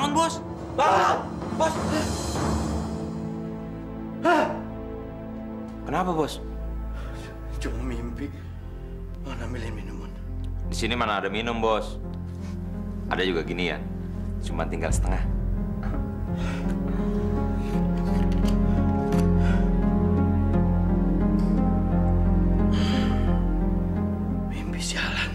bangun, Bos. Bangun, Bos. Kenapa, Bos? Cuma mimpi. Mana ambilin minuman? Di sini mana ada minum, Bos. Ada juga gini ya. Cuma tinggal setengah. Mimpi sialan.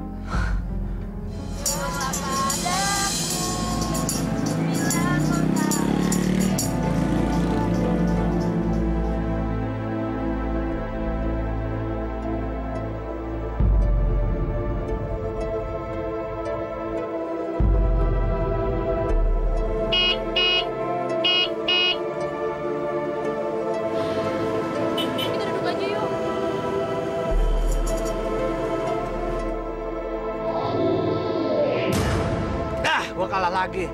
Gua kalah lagi.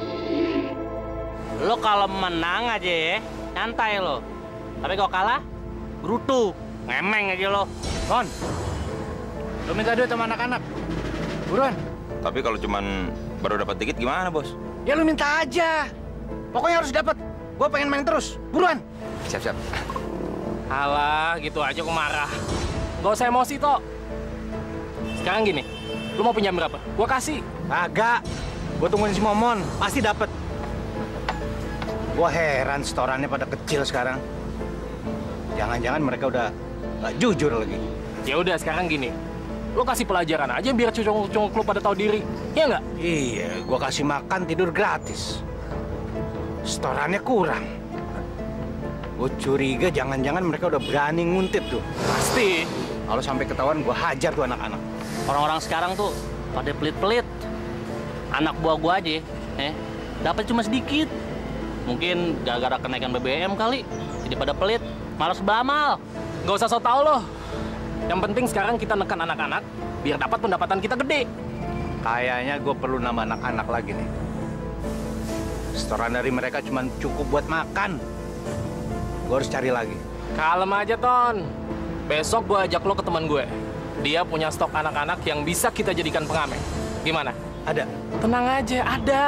Lo kalau menang aja ya, nyantai lo. Tapi kalau kalah, brutu, ngemeng aja lo. Ron, lo minta duit sama anak-anak. Buruan. Tapi kalau cuman baru dapat dikit gimana, Bos? Ya lu minta aja. Pokoknya harus dapat. Gua pengen main terus. Buruan. Siap-siap. Alah, gitu aja kok marah. Nggak usah emosi, Tok. Sekarang gini, lu mau pinjam berapa? Gua kasih. Agak. Gua tungguin si Momon. Pasti dapat. Gua heran setorannya pada kecil sekarang. Jangan-jangan mereka udah nggak jujur lagi. Ya udah, sekarang gini. Lu kasih pelajaran aja biar cungok-cungok lu pada tahu diri. Iya nggak? Iya, gua kasih makan tidur gratis. Setorannya kurang. Gue curiga jangan-jangan mereka udah berani nguntit tuh. Pasti. Kalau sampai ketahuan, gua hajar tuh anak-anak. Orang-orang sekarang tuh pada pelit-pelit. Anak buah gua aja, dapat cuma sedikit. Mungkin gara-gara kenaikan BBM kali, jadi pada pelit, malas beramal. Nggak usah so tau lo. Yang penting sekarang kita nekan anak-anak, biar dapat pendapatan kita gede. Kayaknya gue perlu nambah anak-anak lagi nih. Setoran dari mereka cuma cukup buat makan. Gue harus cari lagi. Kalem aja, Ton. Besok gue ajak lo ke teman gue. Dia punya stok anak-anak yang bisa kita jadikan pengamen. Gimana? Ada. Tenang aja, ada.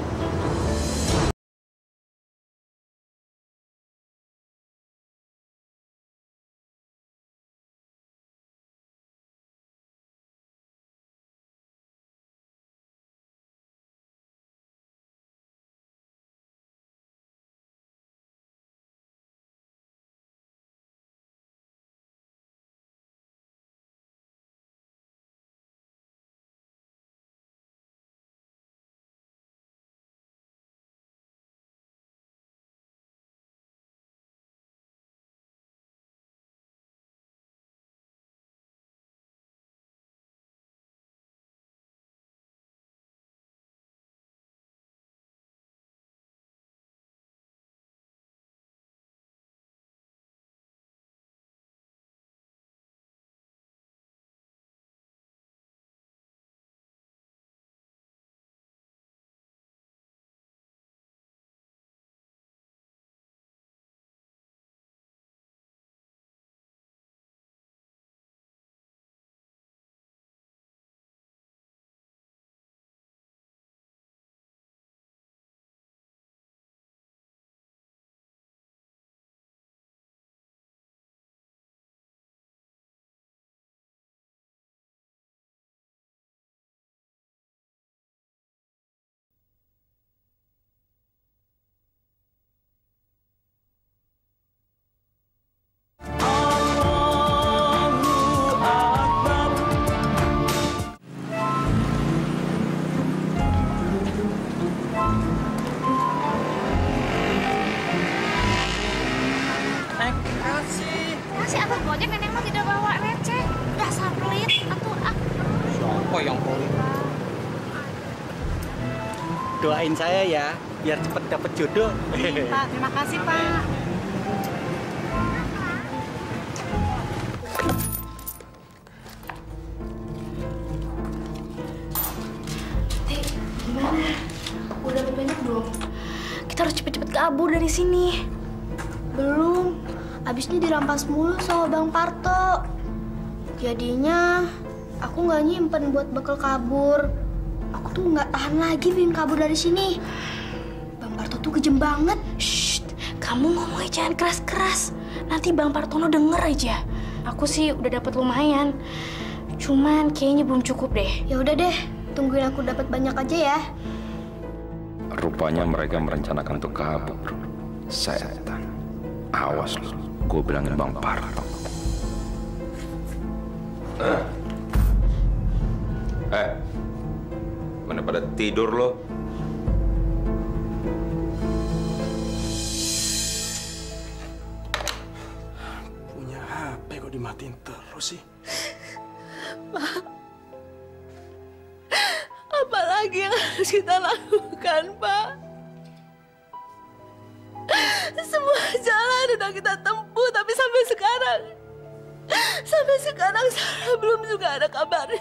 Si atas gojek nenek mah tidak bawa receh. Dasar pelit atuh ah. Siapa yang pelit? Doain saya ya, biar cepet dapet jodoh. Pak, terima kasih Pak. Gimana? Udah banyak belum? Kita harus cepet-cepet kabur dari sini. Belum. Abisnya dirampas mulu sama Bang Parto. Jadinya aku nggak nyimpen buat bekal kabur. Aku tuh nggak tahan lagi pengen kabur dari sini. Bang Parto tuh kejam banget. Shh, kamu ngomongnya jangan keras-keras. Nanti Bang Partono denger aja. Aku sih udah dapat lumayan. Cuman kayaknya belum cukup deh. Ya udah deh, tungguin aku dapat banyak aja ya. Rupanya mereka merencanakan untuk kabur. Setan. Awas lu, gue bilangin Bang Parto. Mana pada tidur lo? Punya HP kok dimatiin terus sih? Apa lagi yang harus kita lakukan, Pak? Semua jalan udah kita tempuh, tapi sampai sekarang Sarah belum juga ada kabarnya.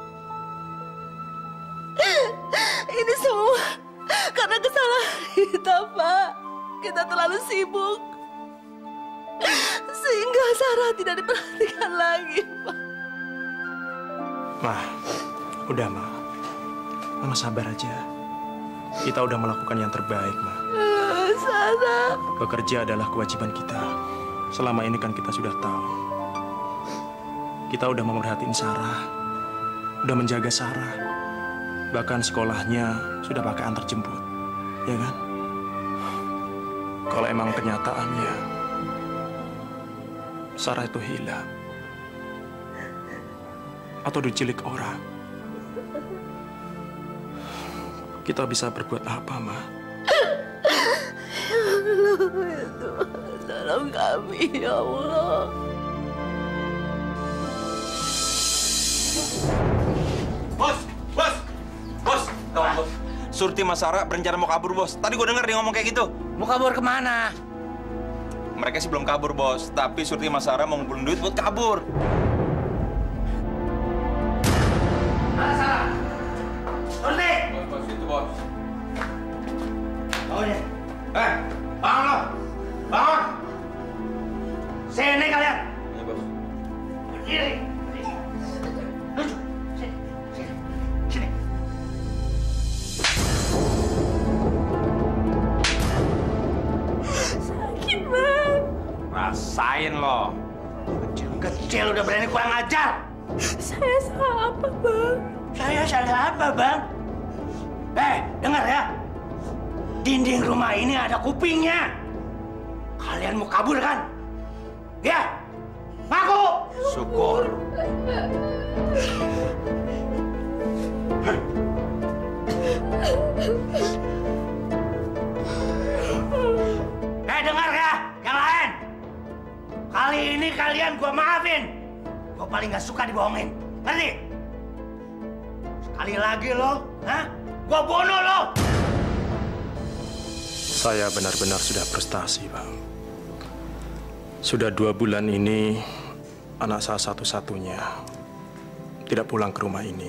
Ini semua karena kesalahan kita, Pak. Kita terlalu sibuk sehingga Sarah tidak diperhatikan lagi, Pak. Ma, udah Ma. Mama sabar aja. Kita udah melakukan yang terbaik, Ma. Sarah. Bekerja adalah kewajiban kita. Selama ini kan kita sudah tahu. Kita udah memerhatiin Sarah. Udah menjaga Sarah. Bahkan sekolahnya sudah pakai antar jemput. Ya kan? Kalau emang kenyataannya Sarah itu hilang atau diculik orang, kita bisa berbuat apa, Ma? Tolong kami, ya Allah. Bos! Bos! Surti Mas Sarah berencana mau kabur, Bos. Tadi gue denger dia ngomong kayak gitu. Mau kabur kemana? Mereka sih belum kabur, Bos. Tapi Surti Mas Sarah mau ngumpulin duit buat kabur. Sarah! Surti! Bos, itu, Bos. Bangun ya. Bangun lo! Bangun! Sini kalian! Iya, Bos. Berdiri! Lucu! Sini! Sakit, Bang. Rasain lo. Kecil udah berani kurang ajar! Saya salah apa, Bang? Saya salah apa, Bang? Dengar ya. Dinding rumah ini ada kupingnya. Kalian mau kabur kan? Ya? Ngaku! Syukur. Dengar ya, yang lain. Kali ini kalian gua maafin. Gua paling gak suka dibohongin. Ngerti? Sekali lagi lo, gua bunuh lo. Saya benar-benar sudah frustasi, Bang. Sudah 2 bulan ini, anak saya satu-satunya tidak pulang ke rumah ini.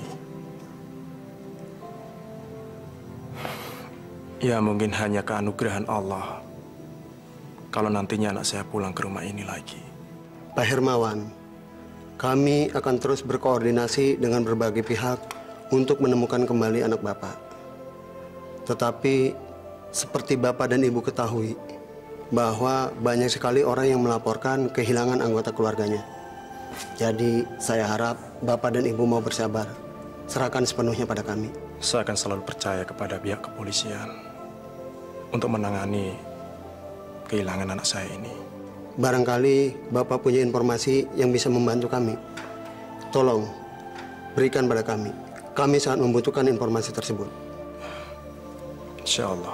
Ya, mungkin hanya keanugerahan Allah kalau nantinya anak saya pulang ke rumah ini lagi. Pak Hermawan, kami akan terus berkoordinasi dengan berbagai pihak untuk menemukan kembali anak Bapak. Tetapi, seperti Bapak dan Ibu ketahui, bahwa banyak sekali orang yang melaporkan kehilangan anggota keluarganya. Jadi, saya harap Bapak dan Ibu mau bersabar. Serahkan sepenuhnya pada kami. Saya akan selalu percaya kepada pihak kepolisian untuk menangani kehilangan anak saya ini. Barangkali Bapak punya informasi yang bisa membantu kami. Tolong, berikan pada kami. Kami sangat membutuhkan informasi tersebut. Insya Allah.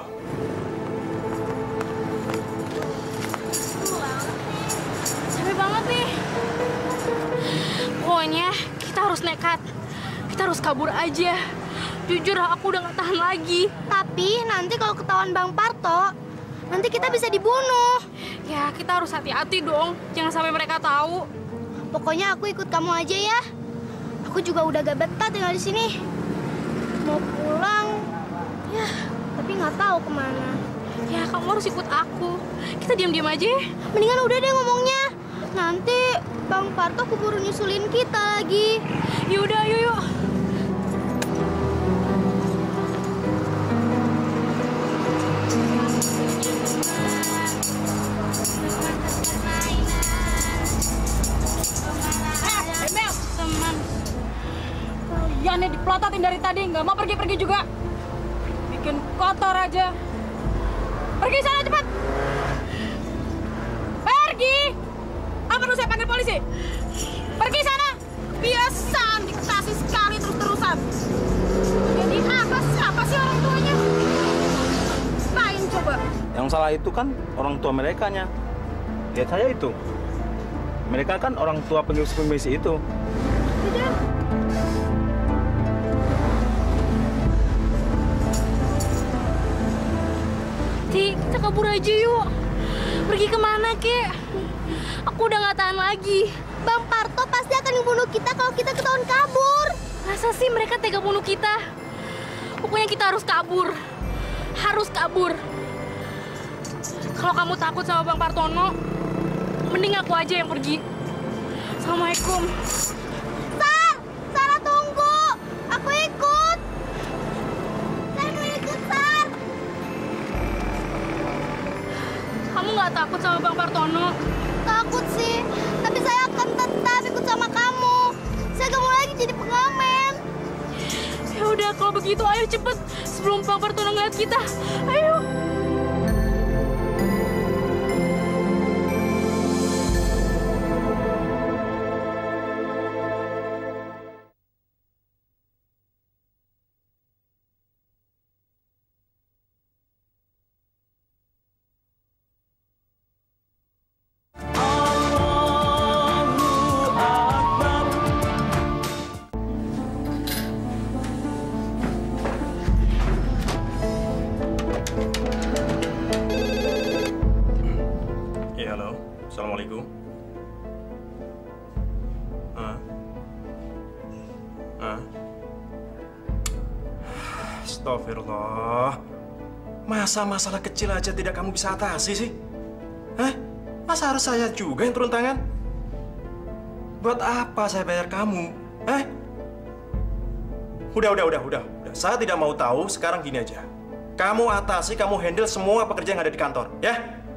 Capek banget nih. Pokoknya kita harus nekat. Kita harus kabur aja. Jujur aku udah gak tahan lagi. Tapi nanti kalau ketahuan Bang Parto, nanti kita bisa dibunuh. Ya kita harus hati-hati dong. Jangan sampai mereka tahu. Pokoknya aku ikut kamu aja ya. Aku juga udah gak betah tinggal di sini. Mau pulang, ya tapi nggak tahu kemana. Ya kamu harus ikut aku. Kita diam-diam aja ya. Mendingan udah deh ngomongnya. Nanti Bang Parto keburu nyusulin kita lagi. Yaudah, yuk. tadi nggak mau pergi-pergi juga. Bikin kotor aja. Pergi sana cepat. Pergi. Apa perlu saya panggil polisi? Pergi sana. Biasaan dikasih sekali terus-terusan. Jadi apa sih orang tuanya? Apain coba? Yang salah itu kan orang tua merekanya. Lihat saya itu. Mereka kan orang tua pengungsi itu. Tidak. Ti, kita kabur aja yuk. Pergi kemana, Kek? Aku udah nggak tahan lagi. Bang Parto pasti akan membunuh kita kalau kita ketahuan kabur. Masa sih mereka tega bunuh kita? Pokoknya kita harus kabur. Harus kabur. Kalau kamu takut sama Bang Partono, mending aku aja yang pergi. Assalamualaikum. Sarah tunggu. Aku ikut. Saya mau ikut, Sar. Kamu nggak takut sama Bang Partono? Takut sih, tapi saya akan tetap ikut sama kamu. Saya gak mau lagi jadi pengamen. Ya udah, kalau begitu ayo cepet sebelum Bang Partono ngeliat kita. Ayo. Assalamualaikum. Astagfirullah. Masa masalah kecil aja tidak kamu bisa atasi sih? Masa harus saya juga yang turun tangan? Buat apa saya bayar kamu? Udah. Saya tidak mau tahu, sekarang gini aja. Kamu atasi, kamu handle semua pekerjaan yang ada di kantor, ya?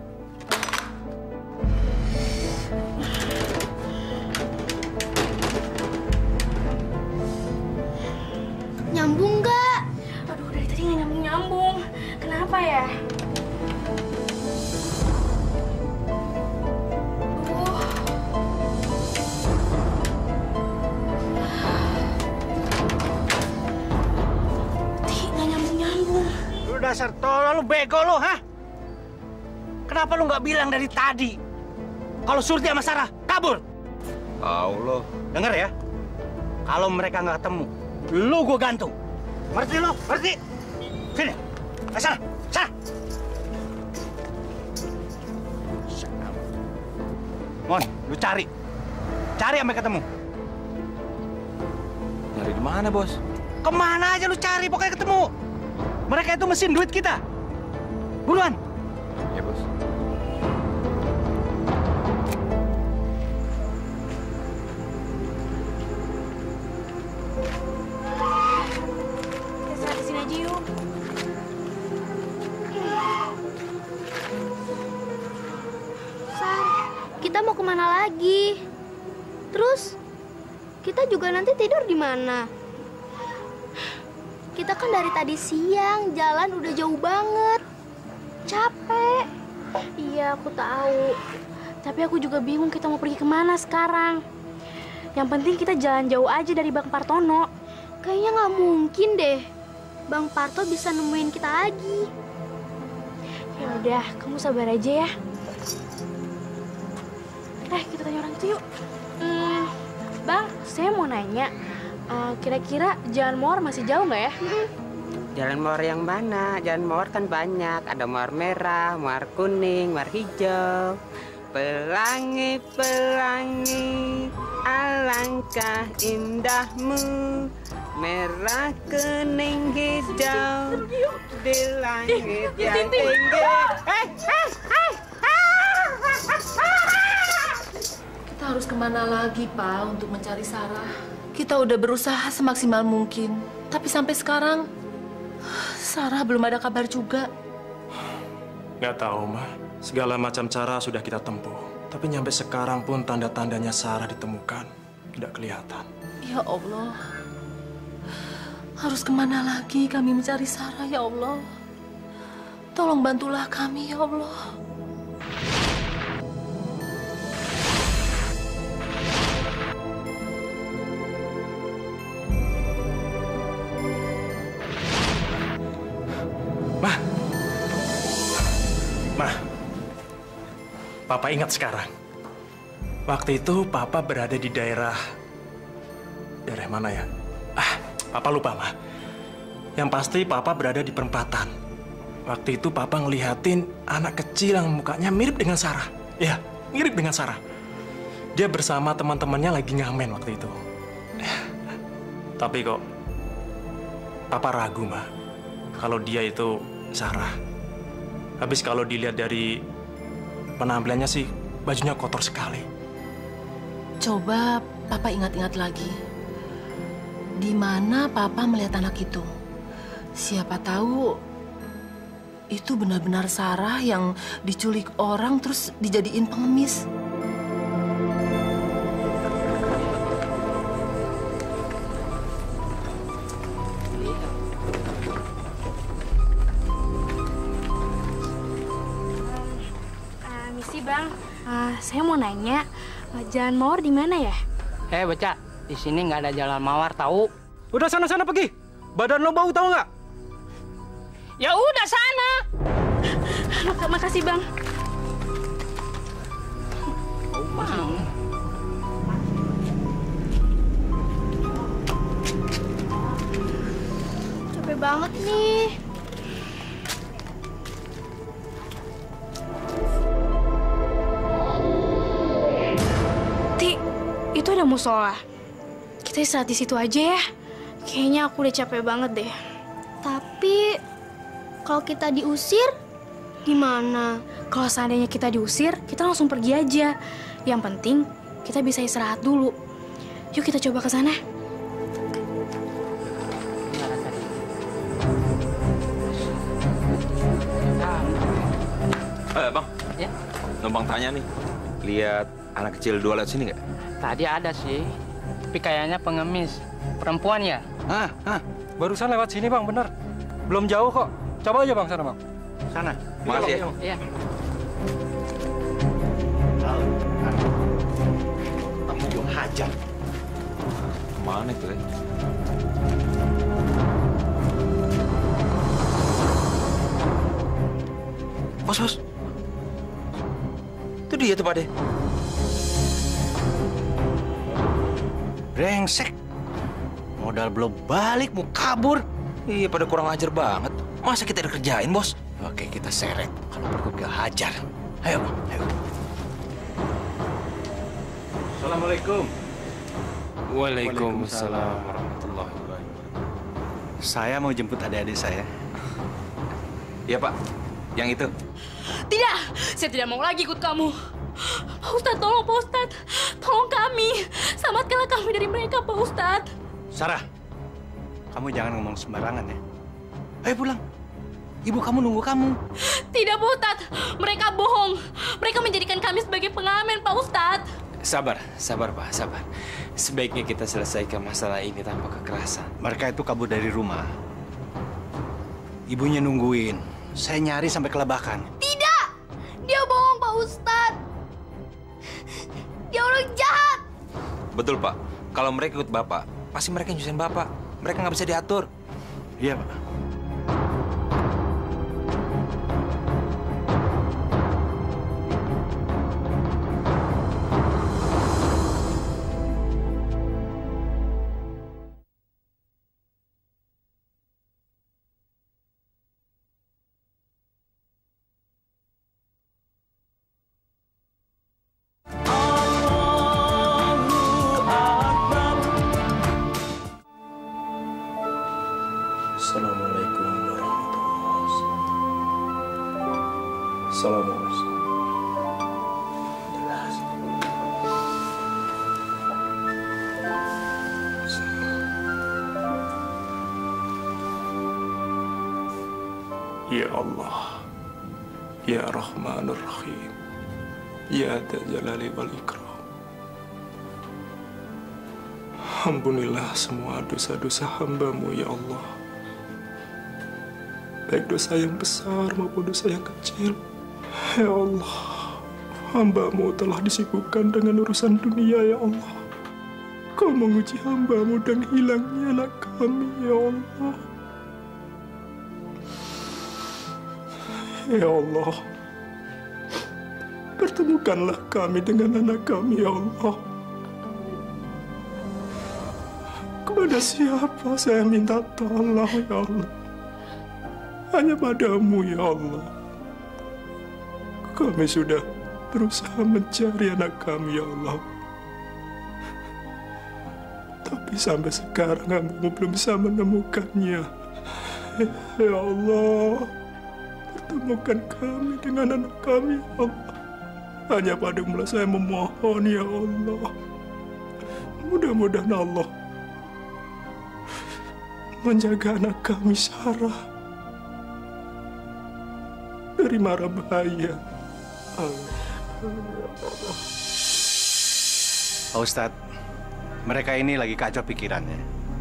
Nyambung nggak? Aduh, dari tadi nggak nyambung-nyambung. Kenapa ya? Nggak nyambung-nyambung. Lu dasar tolol, lu bego lu, hah? Kenapa lu nggak bilang dari tadi? Kalau Surti sama Sarah kabur? Tahu lo. Dengar ya, kalau mereka nggak ketemu, lu gue gantung. Ngerti lo? Ngerti? Sini. Sana. Sana. Mon, lu cari. Cari sampai ketemu. Nyari di mana, Bos? Kemana aja lu cari, pokoknya ketemu. Mereka itu mesin duit kita. Buruan. Ya, Bos. Kita mau kemana lagi? Terus kita juga nanti tidur di mana? Kita kan dari tadi siang jalan udah jauh banget. Capek. Iya, aku tahu. Tapi aku juga bingung kita mau pergi kemana sekarang. Yang penting kita jalan jauh aja dari Bang Partono. Kayaknya nggak mungkin deh. Bang Parto bisa nemuin kita lagi. Ya udah, kamu sabar aja ya. Kita tanya orang itu yuk. Bang, saya mau nanya. Kira-kira Jalan Mawar masih jauh nggak ya? Jalan Mawar yang mana? Jalan Mawar kan banyak. Ada mawar merah, mawar kuning, mawar hijau. Pelangi, pelangi, alangkah indahmu. Merah, kuning, hijau. Di langit yang tinggi. Kita harus kemana lagi, Pak, untuk mencari Sarah? Kita udah berusaha semaksimal mungkin. Tapi sampai sekarang, Sarah belum ada kabar juga. Nggak tahu, Ma. Segala macam cara sudah kita tempuh. Tapi nyampe sekarang pun tanda-tandanya Sarah ditemukan. Tidak kelihatan. Ya Allah. Harus kemana lagi kami mencari Sarah, ya Allah? Tolong bantulah kami, ya Allah. Ma, Papa ingat sekarang. Waktu itu Papa berada di daerah mana ya? Papa lupa, Ma. Yang pasti Papa berada di perempatan. Waktu itu Papa ngelihatin anak kecil yang mukanya mirip dengan Sarah. Ya, mirip dengan Sarah. Dia bersama teman-temannya lagi ngamen waktu itu. Tapi kok Papa ragu, Ma, kalau dia itu Sarah. Habis kalau dilihat dari penampilannya sih, bajunya kotor sekali. Coba Papa ingat-ingat lagi. Di mana Papa melihat anak itu? Siapa tahu itu benar-benar Sarah yang diculik orang terus dijadiin pengemis. Misi Bang, saya mau nanya, Jalan Mawar di mana ya? Bocah, di sini nggak ada jalan mawar tahu. Udah sana pergi. Badan lo bau tahu nggak? Ya udah sana. Makasih Bang. Mau. Capek banget nih. Itu ada musola. Kita istirahat di situ aja ya. Kayaknya aku udah capek banget deh. Tapi kalau kita diusir, gimana? Kalau seandainya kita diusir, kita langsung pergi aja. Yang penting kita bisa istirahat dulu. Yuk kita coba ke sana. Bang. Ya. Numpang tanya nih. Lihat anak kecil dua lewat sini nggak? Tadi ada sih, tapi kayaknya pengemis. Perempuan ya? Barusan lewat sini Bang, bener. Belum jauh kok. Coba aja Bang, sana Bang. Sana. Makasih ya. Iya. Kamu gue hajar. Mana itu ya? Bos. Itu dia tuh, Pak De. Brengsek. Modal belum balik, mau kabur. Iya, pada kurang ajar banget. Masa kita dikerjain, Bos? Oke, kita seret. Kalau perlu kita hajar. Ayo, ayo. Assalamualaikum. Waalaikumsalam warahmatullahi wabarakatuh. Saya mau jemput adik-adik saya. Iya, Pak. Yang itu. Tidak, saya tidak mau lagi ikut kamu. Pak Ustadz, tolong Pak Ustadz. Tolong kami. Selamatkanlah kami dari mereka, Pak Ustadz. Sarah, kamu jangan ngomong sembarangan ya. Ayo pulang. Ibu kamu nunggu kamu. Tidak, Pak Ustadz. Mereka bohong. Mereka menjadikan kami sebagai pengamen, Pak Ustadz. Sabar, Pak, sabar. Sebaiknya kita selesaikan masalah ini tanpa kekerasan. Mereka itu kabur dari rumah. Ibunya nungguin. Saya nyari sampai kelebakan. Tidak! Dia bohong, Pak Ustadz. Dia orang jahat. Betul, Pak. Kalau mereka ikut Bapak, pasti mereka nyusahin Bapak. Mereka nggak bisa diatur. Iya, Pak. Assalamualaikum warahmatullahi wabarakatuh. Assalamualaikum. Ya Allah, Ya Rahmanur Rahim, Ya Dzal Jalali wal Ikram. Ampunilah semua dosa-dosa hamba-Mu, ya Allah. Baik dosa yang besar maupun dosa yang kecil. Ya Allah, hamba-Mu telah disibukkan dengan urusan dunia, ya Allah. Kau menguji hamba-Mu dan hilangnya anak kami, ya Allah. Ya Allah, pertemukanlah kami dengan anak kami, ya Allah. Kepada siapa saya minta tolong, ya Allah? Hanya padamu, ya Allah. Kami sudah berusaha mencari anak kami, ya Allah. Tapi sampai sekarang hamba-Mu belum bisa menemukannya. Ya Allah, pertemukan kami dengan anak kami, ya Allah. Hanya padamu lah saya memohon, ya Allah. Mudah-mudahan Allah menjaga anak kami Sarah dari mara bahaya. Pak Ustadz, mereka ini lagi kacau pikirannya.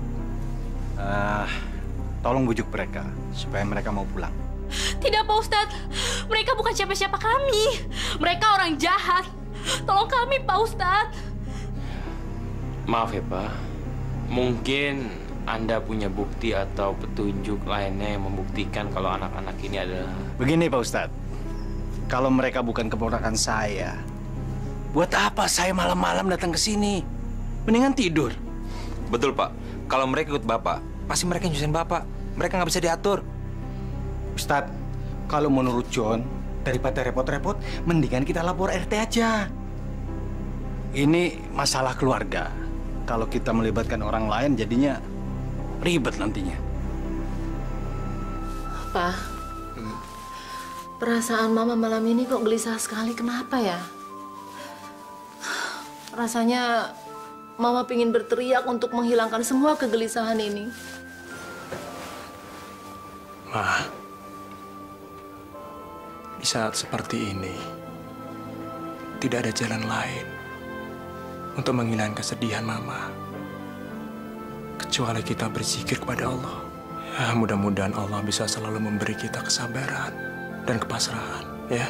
Tolong bujuk mereka supaya mereka mau pulang. Tidak, Pak Ustadz. Mereka bukan siapa-siapa kami. Mereka orang jahat. Tolong kami, Pak Ustadz. Maaf ya, Pak. Mungkin Anda punya bukti atau petunjuk lainnya yang membuktikan kalau anak-anak ini adalah... Begini, Pak Ustadz. Kalau mereka bukan keponakan saya, buat apa saya malam-malam datang ke sini? Mendingan tidur. Betul, Pak. Kalau mereka ikut Bapak, pasti mereka nyusahin Bapak. Mereka nggak bisa diatur. Ustadz, kalau menurut John, daripada repot-repot, mendingan kita lapor RT aja. Ini masalah keluarga. Kalau kita melibatkan orang lain, jadinya ribet nantinya. Pak, perasaan Mama malam ini kok gelisah sekali. Kenapa ya? Rasanya Mama pingin berteriak untuk menghilangkan semua kegelisahan ini. Ma, di saat seperti ini, tidak ada jalan lain untuk menghilangkan kesedihan Mama, kecuali kita berzikir kepada Allah. Ya, mudah-mudahan Allah bisa selalu memberi kita kesabaran dan kepasrahan, ya.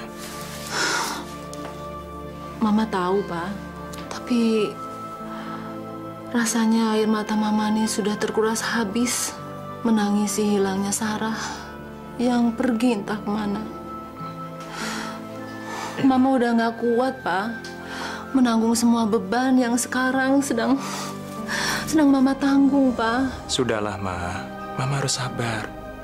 Mama tahu, Pak. Tapi rasanya air mata Mama ini sudah terkuras habis menangisi hilangnya Sarah yang pergi entah kemana. Mama udah nggak kuat, Pak, menanggung semua beban yang sekarang sedang Mama tanggung, Pak. Sudahlah, Ma. Mama harus sabar.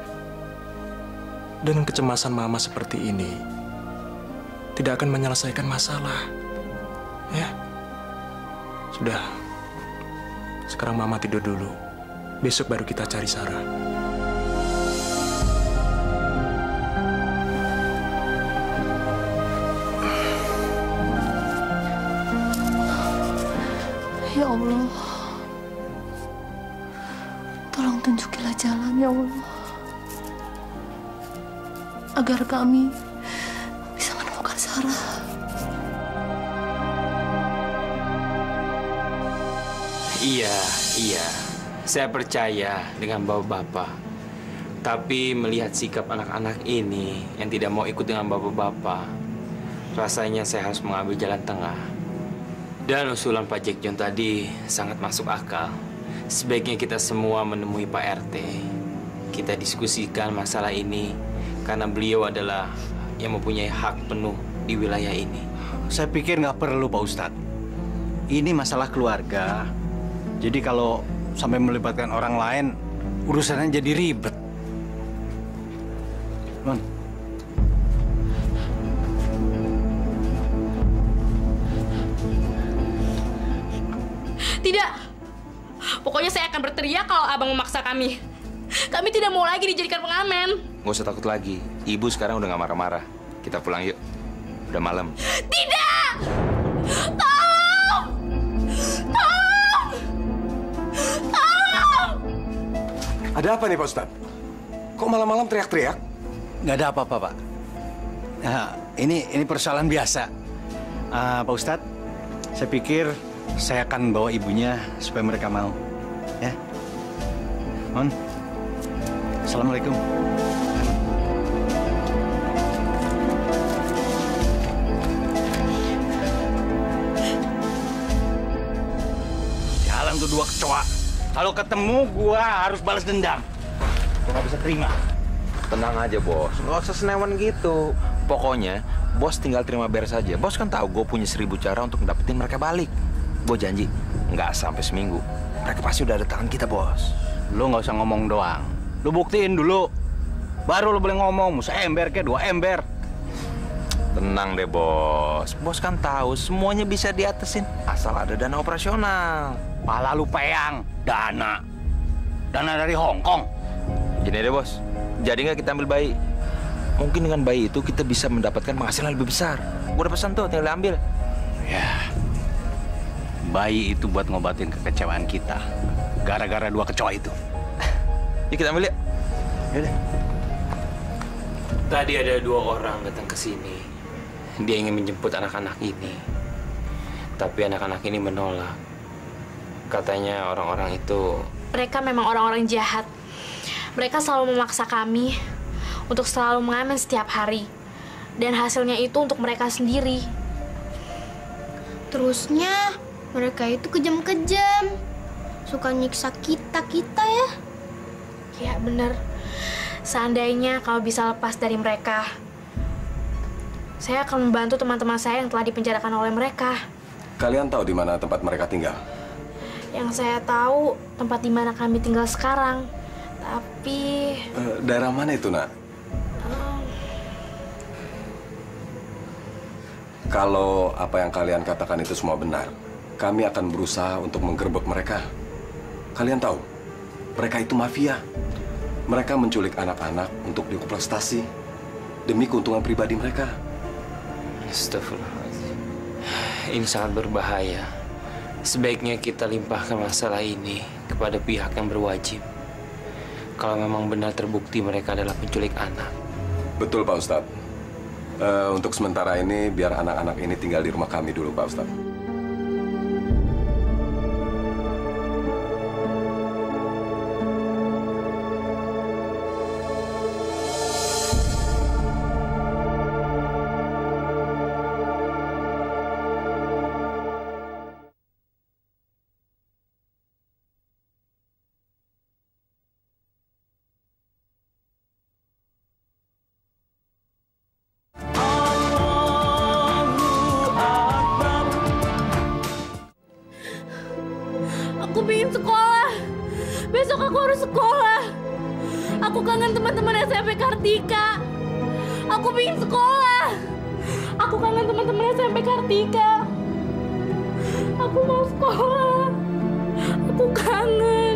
Dengan kecemasan Mama seperti ini, tidak akan menyelesaikan masalah. Ya. Sudah. Sekarang Mama tidur dulu. Besok baru kita cari Sarah. Ya Allah, tolong tunjukilah jalan, ya Allah, agar kami bisa menemukan Sarah. Iya. Saya percaya dengan bapak-bapak. Tapi melihat sikap anak-anak ini yang tidak mau ikut dengan bapak-bapak, rasanya saya harus mengambil jalan tengah. Dan usulan Pak Jack John tadi sangat masuk akal. Sebaiknya kita semua menemui Pak RT. Kita diskusikan masalah ini karena beliau adalah yang mempunyai hak penuh di wilayah ini. Saya pikir nggak perlu, Pak Ustadz. Ini masalah keluarga. Jadi kalau sampai melibatkan orang lain, urusannya jadi ribet. Non. Tidak. Pokoknya saya akan berteriak kalau abang memaksa kami. Kami tidak mau lagi dijadikan pengamen. Nggak usah takut lagi. Ibu sekarang udah nggak marah-marah. Kita pulang yuk. Udah malam. Tidak! Tolong! Tolong! Tolong! Ada apa nih, Pak Ustadz? Kok malam-malam teriak-teriak? Nggak ada apa-apa, Pak. Nah, ini persoalan biasa. Pak Ustadz, saya pikir Saya akan bawa ibunya supaya mereka mau. Ya. Mon. Assalamualaikum. Jalan tuh dua kecoa. Kalau ketemu gua harus balas dendam. Gua nggak bisa terima. Tenang aja, Bos. Nggak usah senewan gitu. Pokoknya, Bos tinggal terima beres saja. Bos kan tahu gue punya 1000 cara untuk dapetin mereka balik. Gue janji, nggak sampai seminggu. Mereka pasti udah ada tangan kita, Bos. Lu nggak usah ngomong doang. Lu buktiin dulu. Baru lu boleh ngomong. Seember ke 2 ember. Tenang deh, Bos. Bos kan tahu semuanya bisa diatasin. Asal ada dana operasional. Pala lu peyang. Dana. Dana dari Hong Kong. Gini deh, Bos. Jadi nggak kita ambil bayi? Mungkin dengan bayi itu kita bisa mendapatkan penghasilan lebih besar. Gue udah pesan tuh, tinggal ambil. Ya, bayi itu buat ngobatin kekecewaan kita. Gara-gara 2 kecoa itu. Yuk kita ambil ya. Yaudah. Tadi ada 2 orang datang ke sini. Dia ingin menjemput anak-anak ini. Tapi anak-anak ini menolak. Katanya orang-orang itu... Mereka memang orang-orang jahat. Mereka selalu memaksa kami untuk selalu mengamen setiap hari. Dan hasilnya itu untuk mereka sendiri. Terusnya, mereka itu kejam-kejam. Suka nyiksa kita ya. Ya, bener. Seandainya kalau bisa lepas dari mereka, saya akan membantu teman-teman saya yang telah dipenjarakan oleh mereka. Kalian tahu di mana tempat mereka tinggal? Yang saya tahu, tempat di mana kami tinggal sekarang. Tapi... daerah mana itu, Nak? Kalau apa yang kalian katakan itu semua benar, kami akan berusaha untuk menggerebek mereka. Kalian tahu, mereka itu mafia. Mereka menculik anak-anak untuk dieksploitasi demi keuntungan pribadi mereka. Astagfirullahaladzim. Ini sangat berbahaya. Sebaiknya kita limpahkan masalah ini kepada pihak yang berwajib. Kalau memang benar terbukti mereka adalah penculik anak. Betul, Pak Ustadz. Untuk sementara ini, biar anak-anak ini tinggal di rumah kami dulu, Pak Ustadz. Aku ingin sekolah. Besok aku harus sekolah. Aku kangen teman-teman SMP Kartika. Aku ingin sekolah. Aku kangen teman-teman SMP Kartika. Aku mau sekolah. Aku kangen.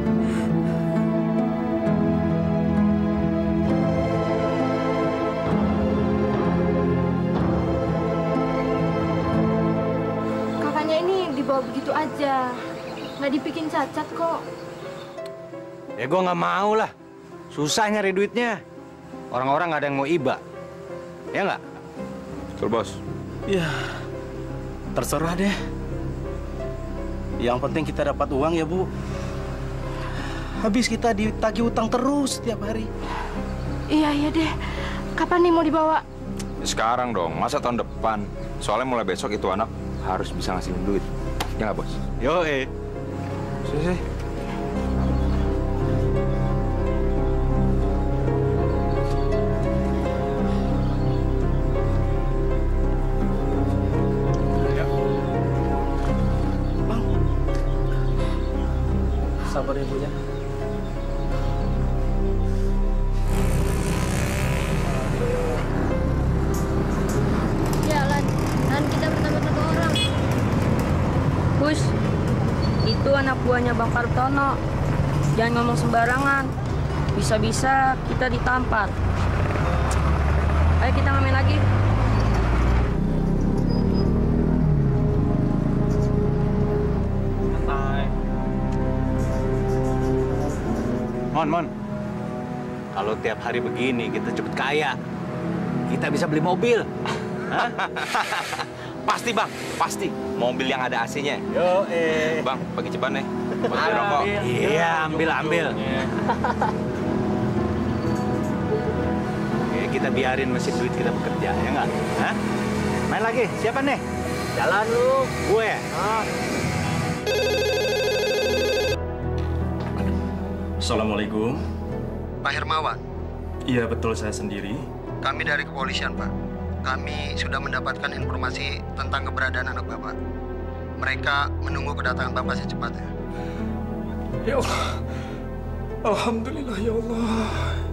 Kakaknya ini dibawa begitu aja. Nggak dibikin cacat kok. Ya gue nggak mau lah. Susah nyari duitnya. Orang-orang nggak ada yang mau iba. Ya nggak? Betul, Bos. Ya, terserah deh. Yang penting kita dapat uang ya, Bu. Habis kita ditagih utang terus setiap hari. Iya deh. Kapan nih mau dibawa? Sekarang dong, masa tahun depan. Soalnya mulai besok itu anak harus bisa ngasihin duit. Ya nggak, Bos? Yo, Sini. Sabar ya, Bu ya. Ya, Lan kita bertambah 1 orang. Bus, itu anak buahnya Bang Partono. Jangan ngomong sembarangan. Bisa-bisa kita ditampar. Ayo kita ngamen lagi. Mon. Kalau tiap hari begini kita cepet kaya. Kita bisa beli mobil. Hah? Pasti bang, pasti. Mobil yang ada AC-nya. Yo, Bang, pakai ceban nih. Pakai rokok. Iya, ambil. Oke, kita biarin mesin duit kita bekerja, ya nggak? Hah? Main lagi, siapa nih? Jalan lu. Gue. Assalamualaikum. Pak Hermawan. Iya, betul, saya sendiri. Kami dari kepolisian, Pak. Kami sudah mendapatkan informasi tentang keberadaan anak Bapak. Mereka menunggu kedatangan Bapak secepatnya. Ya Allah. Alhamdulillah, ya Allah.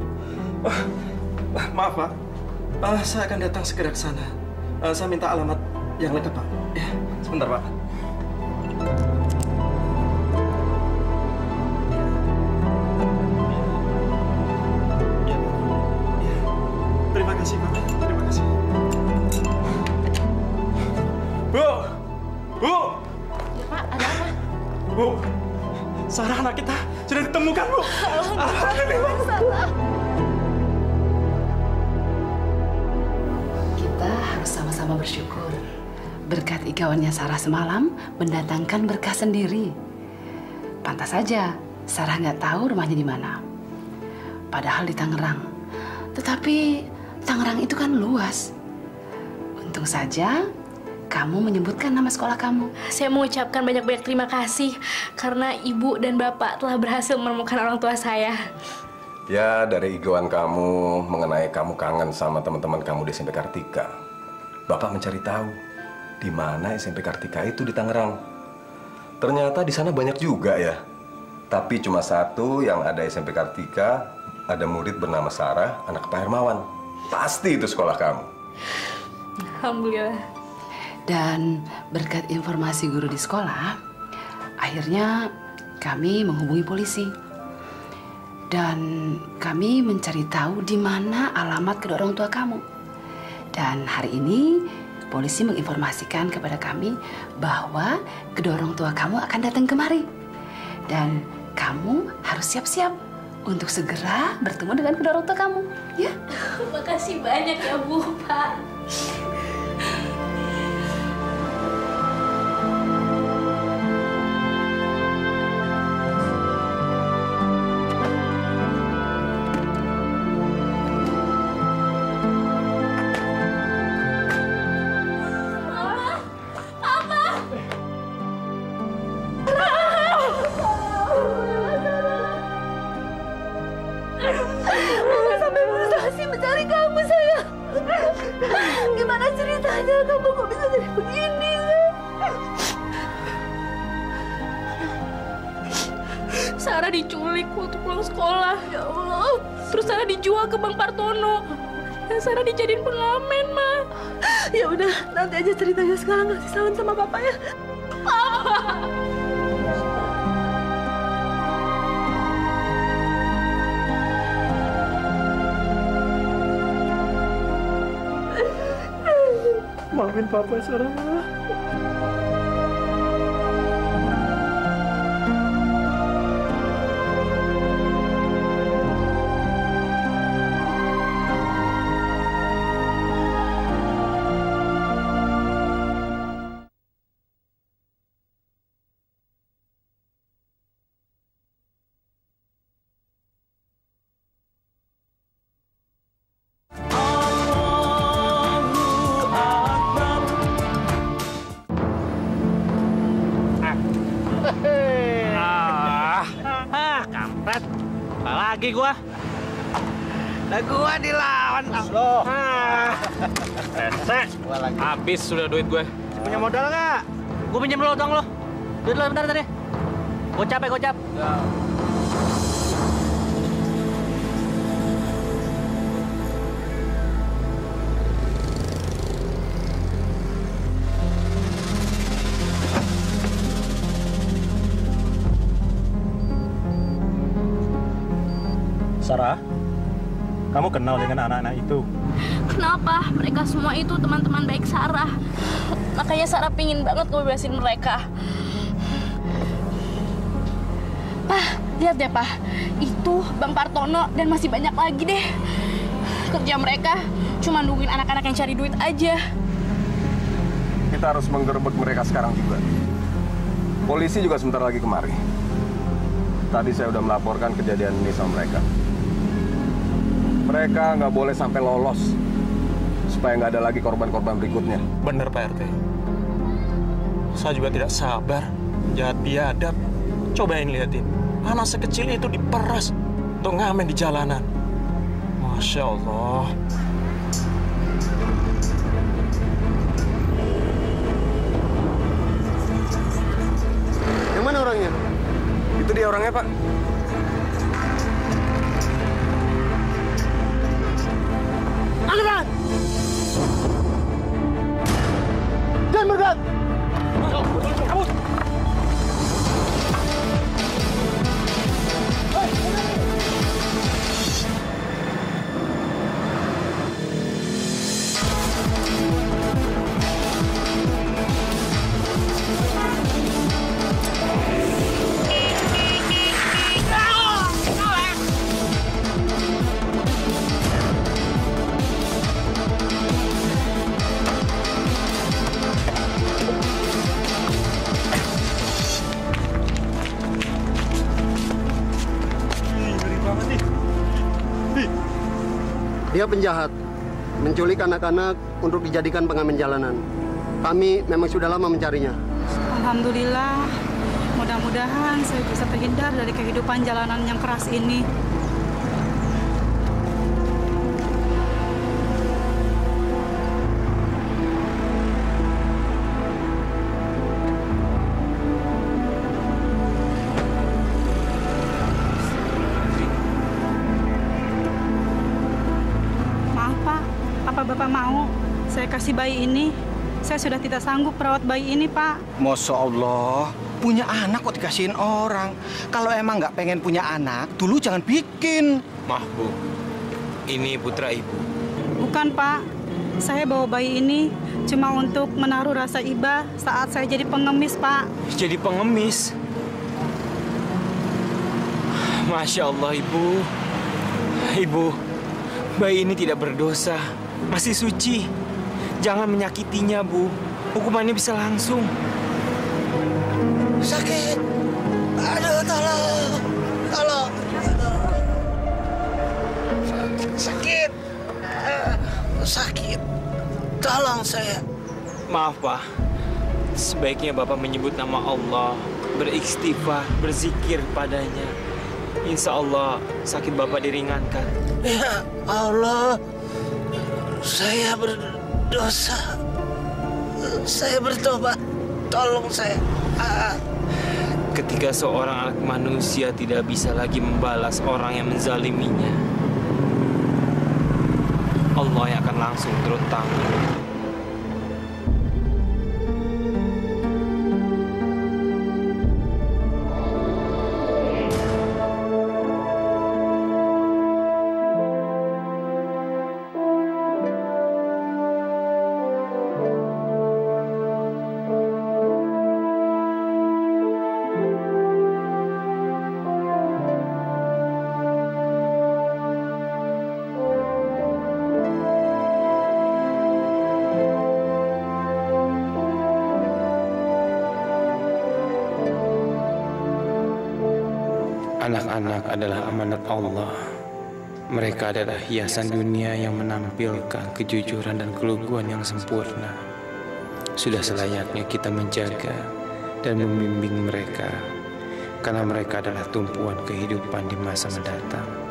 Maaf, Pak. Saya akan datang segera ke sana. Saya minta alamat yang lengkap, Pak. Ya, sebentar, Pak. Terima kasih, Pak. Terima kasih. Bu! Bu! Ya, Pak, ada apa? Bu, Sarah anak kita sudah ditemukan, Bu. Alhamdulillah. Kita harus sama-sama bersyukur. Berkat igawannya Sarah semalam mendatangkan berkah sendiri. Pantas saja Sarah nggak tahu rumahnya di mana. Padahal di Tangerang. Tetapi Tangerang itu kan luas. Untung saja kamu menyebutkan nama sekolah kamu. Saya mengucapkan banyak-banyak terima kasih karena Ibu dan Bapak telah berhasil menemukan orang tua saya. Ya, dari igauan kamu mengenai kamu kangen sama teman-teman kamu di SMP Kartika. Bapak mencari tahu di mana SMP Kartika itu di Tangerang. Ternyata di sana banyak juga ya. Tapi cuma satu yang ada SMP Kartika, ada murid bernama Sarah, anak Pak Hermawan. Pasti itu sekolah kamu. Alhamdulillah. Dan berkat informasi guru di sekolah, akhirnya kami menghubungi polisi. Dan kami mencari tahu di mana alamat kedua orang tua kamu. Dan hari ini polisi menginformasikan kepada kami bahwa kedua orang tua kamu akan datang kemari. Dan kamu harus siap-siap untuk segera bertemu dengan kedua orang tua kamu. Ya? Makasih banyak ya, Bu, Pak. Sampai berusaha sih mencari kamu, sayang. Gimana ceritanya kamu kok bisa jadi begini, Sarah diculik waktu pulang sekolah. Ya Allah. Terus Sarah dijual ke Bang Partono. Dan Sarah dijadiin pengamen, Ma. Ya udah, nanti aja ceritanya sekarang kasih salam sama Papa ya. Papa. Maafin Papa, Sarah. Kampret. Apa lagi gua? Lah gua dilawan. Loh. Rese. Habis sudah duit gue. Punya modal nggak? Gue pinjam lo dong lo. Duit lo bentar tadi. Gocap ya, gocap. Sarah, kamu kenal dengan anak-anak itu? Kenapa? Mereka semua itu teman-teman baik Sarah. Makanya Sarah pingin banget ngebebasin mereka. Pak, lihat deh, Pak. Itu Bang Partono dan masih banyak lagi deh. Kerja mereka cuma nungguin anak-anak yang cari duit aja. kita harus menggerebek mereka sekarang juga. Polisi juga sebentar lagi kemari. Tadi saya udah melaporkan kejadian ini sama mereka. Mereka nggak boleh sampai lolos supaya nggak ada lagi korban-korban berikutnya. Bener Pak RT. Saya juga tidak sabar. Jahat biadab. Cobain liatin. Anak sekecil itu diperas untuk ngamen di jalanan. Masya Allah. Yang mana orangnya? Itu dia orangnya, Pak. Angkat! Jangan bergerak! Kabur! Dia penjahat, menculik anak-anak untuk dijadikan pengamen jalanan. Kami memang sudah lama mencarinya. Alhamdulillah, mudah-mudahan saya bisa terhindar dari kehidupan jalanan yang keras ini. Bapak mau saya kasih bayi ini? Saya sudah tidak sanggup perawat bayi ini, Pak. Masya Allah, punya anak kok dikasihin orang. Kalau emang nggak pengen punya anak, dulu jangan bikin. Maaf, Bu. Ini putra Ibu. Bukan, Pak. Saya bawa bayi ini cuma untuk menaruh rasa iba saat saya jadi pengemis, Pak. Jadi pengemis? Masya Allah, Ibu. Ibu, bayi ini tidak berdosa. Masih suci. Jangan menyakitinya, Bu. Hukumannya bisa langsung. Sakit. Aduh, tolong. Tolong. Sakit. Sakit. Tolong saya. Maaf, Pak. Sebaiknya Bapak menyebut nama Allah, beristighfar, berzikir padanya. Insya Allah sakit Bapak diringankan. Ya Allah. Saya berdosa. Saya bertobat. Tolong saya. Ketika seorang anak manusia tidak bisa lagi membalas orang yang menzaliminya, Allah yang akan langsung turun tangan. Anak-anak adalah amanat Allah. Mereka adalah hiasan dunia yang menampilkan kejujuran dan keluguan yang sempurna. Sudah selayaknya kita menjaga dan membimbing mereka, karena mereka adalah tumpuan kehidupan di masa mendatang.